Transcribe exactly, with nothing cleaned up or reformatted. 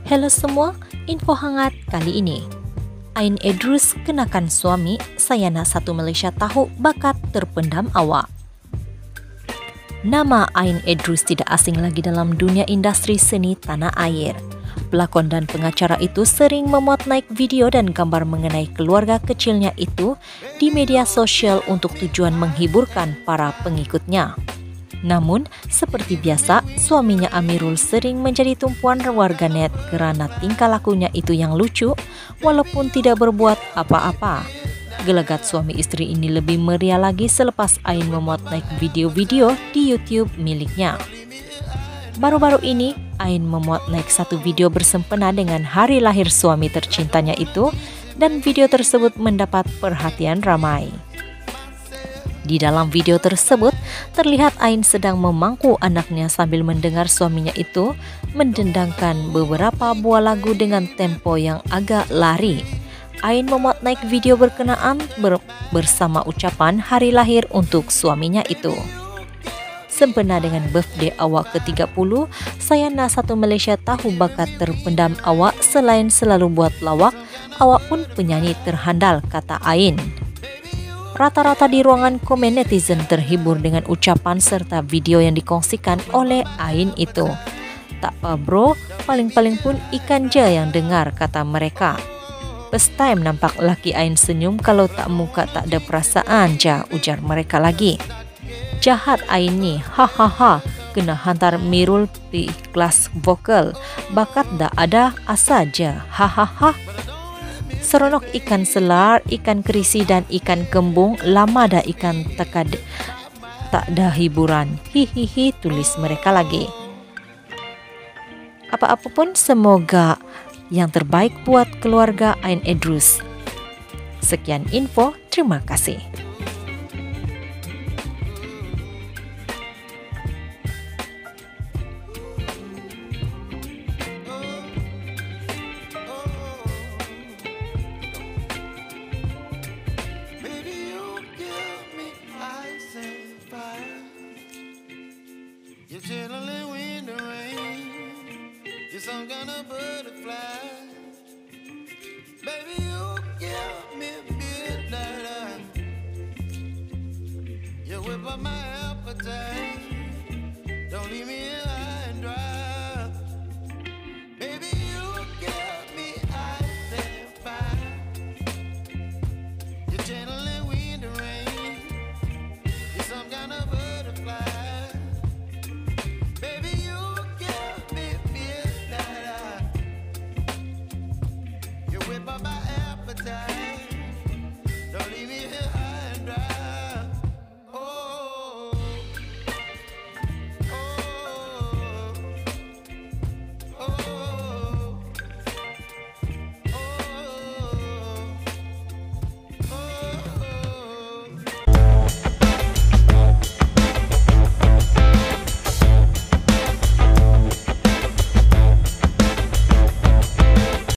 Halo semua, info hangat kali ini. Ain Idrus kenakan suami, saya nak satu Malaysia tahu bakat terpendam awak. Nama Ain Idrus tidak asing lagi dalam dunia industri seni tanah air. Pelakon dan pengacara itu sering memuat naik video dan gambar mengenai keluarga kecilnya itu di media sosial untuk tujuan menghiburkan para pengikutnya. Namun, seperti biasa, suaminya Amirul sering menjadi tumpuan warganet kerana tingkah lakunya itu yang lucu, walaupun tidak berbuat apa-apa. Gelagat suami istri ini lebih meriah lagi selepas Ain memuat naik video-video di YouTube miliknya. Baru-baru ini, Ain memuat naik satu video bersempena dengan hari lahir suami tercintanya itu, dan video tersebut mendapat perhatian ramai. Di dalam video tersebut, terlihat Ain sedang memangku anaknya sambil mendengar suaminya itu mendendangkan beberapa buah lagu dengan tempo yang agak lari. Ain memuat naik video berkenaan ber bersama ucapan hari lahir untuk suaminya itu. Sempena dengan birthday awak ke tiga puluh, saya nak satu Malaysia tahu bakat terpendam awak selain selalu buat lawak, awak pun penyanyi terhandal, kata Ain. Rata-rata di ruangan komen netizen terhibur dengan ucapan serta video yang dikongsikan oleh Ain itu. Tak apa bro, paling-paling pun ikan je yang dengar, kata mereka. First time nampak laki Ain senyum kalau tak muka tak ada perasaan je, ujar mereka lagi. Jahat Ain ni, hahaha, kena hantar Mirul pi kelas vokal, bakat dah ada asa je, hahaha. Seronok ikan selar, ikan kerisi dan ikan kembung, lama dah ikan tekad tak ada hiburan. Hihihi, tulis mereka lagi. Apa-apa pun semoga yang terbaik buat keluarga Ain Idrus. Sekian info, terima kasih. You're chilling in the rain. You're some kind of butterfly. Baby, you give me midnight. You whip up my appetite. Don't leave me